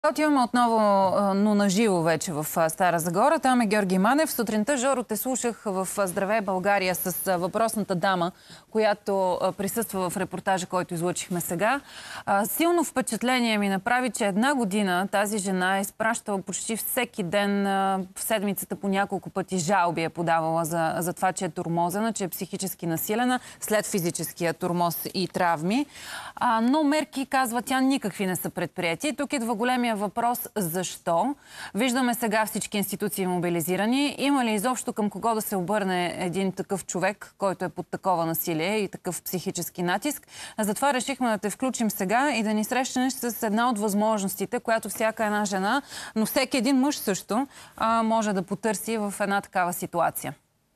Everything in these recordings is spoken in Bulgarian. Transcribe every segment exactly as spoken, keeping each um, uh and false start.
Отиваме отново, но на живо вече в Стара Загора. Там е Георги Манев. Сутринта, Жоро, те слушах в Здравей България с въпросната дама, която присъства в репортажа, който излъчихме сега. Силно впечатление ми направи, че една година тази жена е изпращала почти всеки ден в седмицата по няколко пъти жалби е подавала за, за това, че е тормозена, че е психически насилена след физическия тормоз и травми. Но мерки, казва тя, никакви не са предприяти. Тук идва големия въпрос защо. Виждаме сега всички институции мобилизирани. Има ли изобщо към кого да се обърне един такъв човек, който е под такова насилие и такъв психически натиск? Затова решихме да те включим сега и да ни срещнеш с една от възможностите, която всяка една жена, но всеки един мъж също може да потърси в една такава ситуация.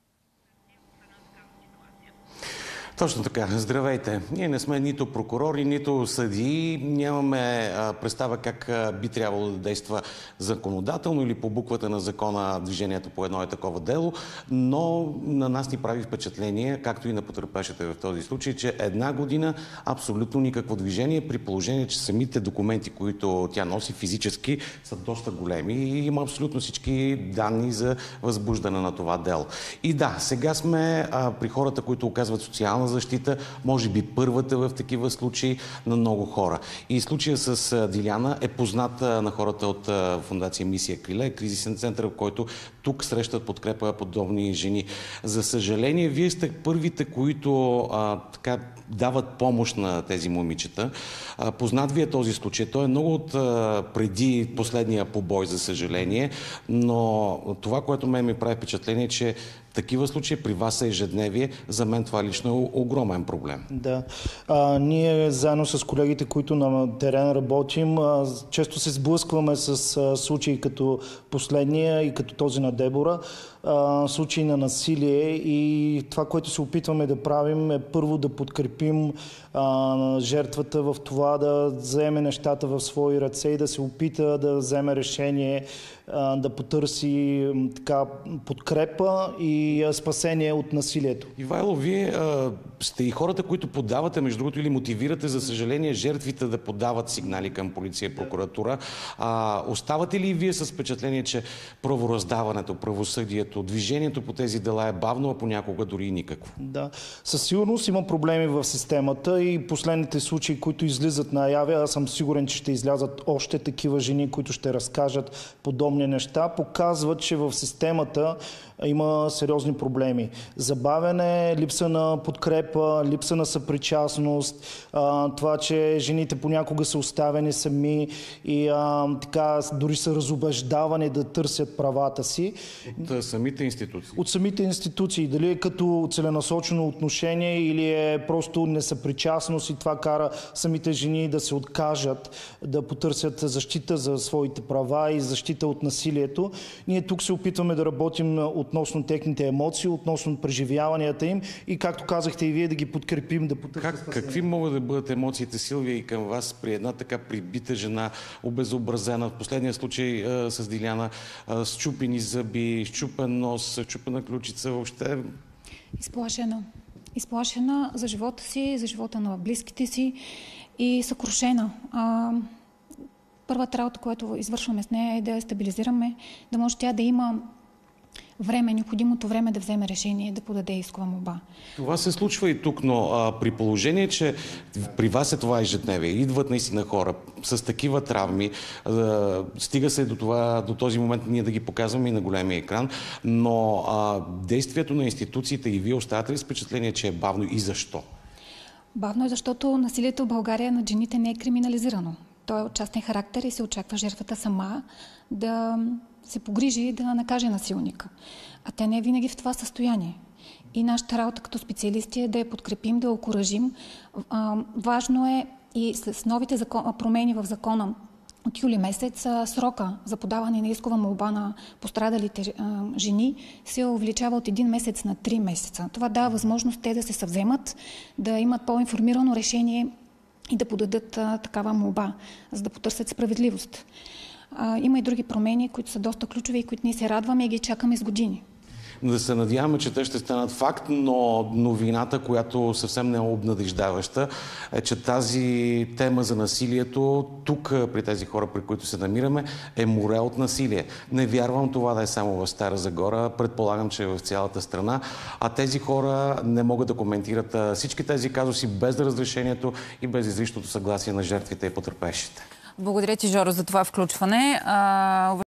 Точно така. Здравейте. Ние не сме нито прокурори, нито съдии. Нямаме а, представа как а, би трябвало да действа законодателно или по буквата на закона движението по едно е такова дело, но на нас ни прави впечатление, както и на потърпевшите в този случай, че една година абсолютно никакво движение, при положение, че самите документи, които тя носи физически, са доста големи и има абсолютно всички данни за възбуждане на това дело. И да, сега сме а, при хората, които оказват социална защита, може би първата в такива случаи на много хора. И случая с Диляна е познат на хората от фондация Мисия Криле, кризисен център, в който тук срещат подкрепа подобни жени. За съжаление, вие сте първите, които а, така дават помощ на тези момичета. А, познат ви е този случай. Той е много от а, преди последния побой, за съжаление, но това, което мен ми прави впечатление, е, че такива случаи при вас е ежедневие. За мен това лично е огромен проблем. Да. А, ние заедно с колегите, които на терен работим, а, често се сблъскваме с а, случаи като последния и като този на Дебора, а, случаи на насилие, и това, което се опитваме да правим, е първо да подкрепим а, жертвата в това да вземе нещата в свои ръце и да се опита да вземе решение, а, да потърси така подкрепа и а, спасение от насилието. Ивайло, вие а, сте и хората, които подавате, между другото, или мотивирате, за съжаление, жертвите да подават сигнали към полиция и прокуратура. А, оставате ли и вие с впечатление, че правораздаването, правосъдието, движението по тези дела е бавно, а понякога дори и никакво? Да. Със сигурност има проблеми в системата и последните случаи, които излизат наяве, аз съм сигурен, че ще излязат още такива жени, които ще разкажат подобни неща, показват, че в системата има сериозни проблеми. Забавяне, липса на подкрепа, липса на съпричастност, а, това, че жените понякога са оставени сами и а, така дори са разубеждавани да търсят правата си. От самите институции? От самите институции. Дали е като целенасочено отношение или е просто несъпричастност и това кара самите жени да се откажат да потърсят защита за своите права и защита от насилието. Ние тук се опитваме да работим относно техните емоции, относно преживяванията им и, както казахте и вие, да ги подкрепим, да потърсят спасение. Какви могат да бъдат емоциите, Силвия, и към вас при една така прибита жена, обезобразена, в последния случай а, с Диляна, а, с чупени зъби, щупен нос, чупена ключица, въобще? Изплашена. Изплашена за живота си, за живота на близките си и съкрушена. А, първата работа, която извършваме с нея, е да я стабилизираме, да може тя да има време, необходимото време да вземе решение, да подаде искова молба. Това се случва и тук, но а, при положение, че при вас е това ежедневие, идват наистина хора с такива травми, а, стига се до, това, до този момент ние да ги показваме и на големия екран, но а, действието на институциите и вие оставате ли с впечатление, че е бавно и защо? Бавно е, защото насилието в България над жените не е криминализирано. То е от частен характер и се очаква жертвата сама да се погрижи и да накаже насилника. А тя не е винаги в това състояние. И нашата работа като специалисти е да я подкрепим, да я окуражим. Важно е и с новите закон, промени в закона от юли месец срока за подаване на искова молба на пострадалите а, жени се увеличава от един месец на три месеца. Това дава възможност те да се съвземат, да имат по-информирано решение и да подадат а, такава молба, за да потърсят справедливост. А, има и други промени, които са доста ключови и които ние се радваме и ги чакаме с години. Да се надяваме, че те ще станат факт, но новината, която съвсем не е обнадеждаваща, е, че тази тема за насилието тук, при тези хора, при които се намираме, е море от насилие. Не вярвам това да е само в Стара Загора, предполагам, че е в цялата страна, а тези хора не могат да коментират всички тези казуси без разрешението и без изричното съгласие на жертвите и потърпевшите. Благодаря ти, Жоро, за това включване.